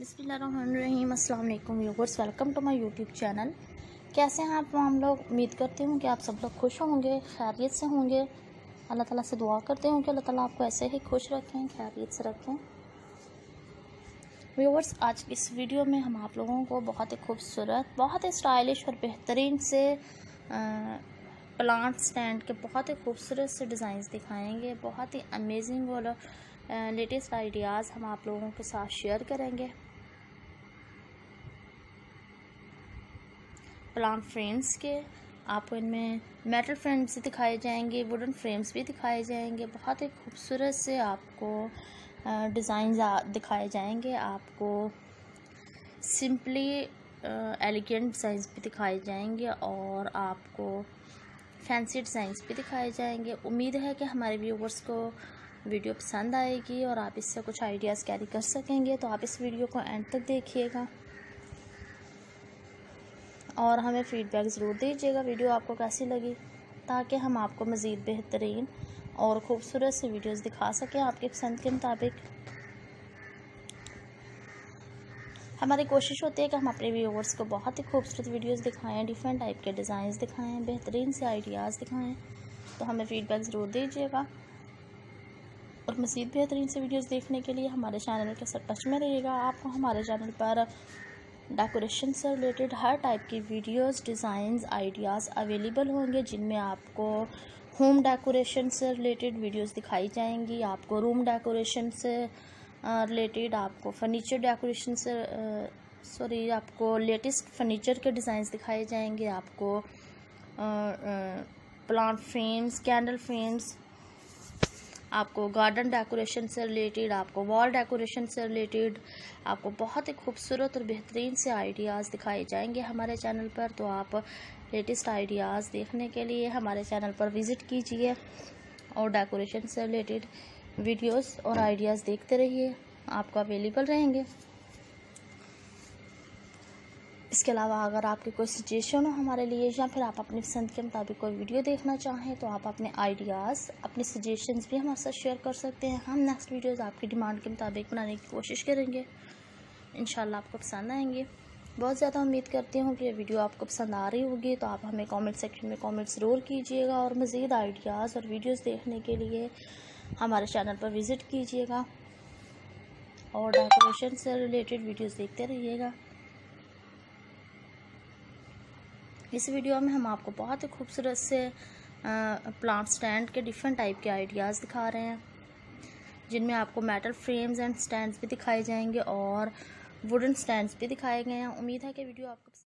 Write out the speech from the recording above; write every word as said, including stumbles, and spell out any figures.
बिस्मिल्लाहिर्रहमानिर्रहीम। अस्सलाम वालेकुम viewers, welcome to my YouTube channel. कैसे हैं आप हम लोग? उम्मीद करती हूँ कि आप सब लोग खुश होंगे, खैरियत से होंगे। अल्लाह ताला से दुआ करते हूँ कि अल्लाह ताला आपको ऐसे ही खुश रखें, खैरियत से रखें। व्यूअर्स, आज इस वीडियो में हम आप लोगों को बहुत ही खूबसूरत, बहुत ही स्टाइलिश और बेहतरीन से प्लांट स्टैंड के बहुत ही खूबसूरत से डिज़ाइंस दिखाएंगे। बहुत ही अमेजिंग और लेटेस्ट आइडियाज़ हम आप लोगों के साथ शेयर करेंगे। प्लांट फ्रेम्स के आपको इनमें मेटल फ्रेम्स दिखाए जाएंगे, वुडन फ्रेम्स भी दिखाए जाएंगे। बहुत ही खूबसूरत से आपको डिज़ाइन दिखाए जाएंगे। आपको सिंपली एलिगेंट डिज़ाइंस भी दिखाए जाएंगे और आपको फैंसी डिज़ाइंस भी दिखाए जाएंगे। उम्मीद है कि हमारे व्यूवर्स को वीडियो पसंद आएगी और आप इससे कुछ आइडियाज़ कैरी कर सकेंगे। तो आप इस वीडियो को एंड तक देखिएगा और हमें फ़ीडबैक ज़रूर दीजिएगा वीडियो आपको कैसी लगी, ताकि हम आपको मज़ीद बेहतरीन और ख़ूबसूरत सी वीडियोस दिखा सकें आपके पसंद के मुताबिक। हमारी कोशिश होती है कि हम अपने व्यूअर्स को बहुत ही खूबसूरत वीडियोस दिखाएं, डिफरेंट टाइप के डिज़ाइंस दिखाएं, बेहतरीन से आइडियाज़ दिखाएं। तो हमें फ़ीडबैक ज़रूर दीजिएगा और मज़ीद बेहतरीन से वीडियोस देखने के लिए हमारे चैनल के साथ टच में रहिएगा। आपको हमारे चैनल पर डेकोरेशन से रिलेटेड हर टाइप की वीडियोस, डिज़ाइंस, आइडियाज़ अवेलेबल होंगे, जिनमें आपको होम डेकोरेशन से रिलेटेड वीडियोस दिखाई जाएंगी, आपको रूम डेकोरेशन से रिलेटेड, आपको फर्नीचर डेकोरेशन से सॉरी आपको लेटेस्ट फर्नीचर के डिज़ाइंस दिखाए जाएंगे, आपको प्लांट फ्रेम्स, कैंडल फ्रेम्स, आपको गार्डन डेकोरेशन से रिलेटेड, आपको वॉल डेकोरेशन से रिलेटेड, आपको बहुत ही खूबसूरत और बेहतरीन से आइडियाज़ दिखाए जाएंगे हमारे चैनल पर। तो आप लेटेस्ट आइडियाज़ देखने के लिए हमारे चैनल पर विज़िट कीजिए और डेकोरेशन से रिलेटेड वीडियोस और आइडियाज़ देखते रहिए, आपको अवेलेबल रहेंगे। इसके अलावा अगर आपके कोई सजेशन हो हमारे लिए, या फिर आप अपनी पसंद के मुताबिक कोई वीडियो देखना चाहें, तो आप अपने आइडियाज़, अपने सजेशंस भी हमारे साथ शेयर कर सकते हैं। हम नेक्स्ट वीडियोस आपकी डिमांड के मुताबिक बनाने की कोशिश करेंगे। इंशाल्लाह आपको पसंद आएंगे। बहुत ज़्यादा उम्मीद करती हूँ कि ये वीडियो आपको पसंद आ रही होगी। तो आप हमें कॉमेंट सेक्शन में कॉमेंट ज़रूर कीजिएगा और मज़ीद आइडियाज़ और वीडियोज़ देखने के लिए हमारे चैनल पर विज़िट कीजिएगा और डेकोरेशन से रिलेटेड वीडियोज़ देखते रहिएगा। इस वीडियो में हम आपको बहुत ही खूबसूरत से प्लांट स्टैंड के डिफरेंट टाइप के आइडियाज़ दिखा रहे हैं, जिनमें आपको मेटल फ्रेम्स एंड स्टैंड्स भी दिखाए जाएंगे और वुडन स्टैंड्स भी दिखाए गए हैं। उम्मीद है कि वीडियो आपको